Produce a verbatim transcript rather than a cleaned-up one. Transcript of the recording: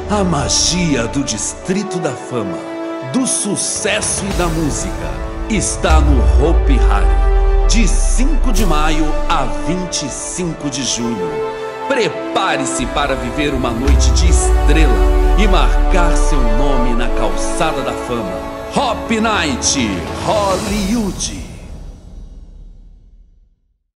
A magia do Distrito da Fama, do sucesso e da música está no Hopi Hari, de cinco de maio a vinte e cinco de junho. Prepare-se para viver uma noite de estrela e marcar seu nome na calçada da fama. Hopi Night Hollywood.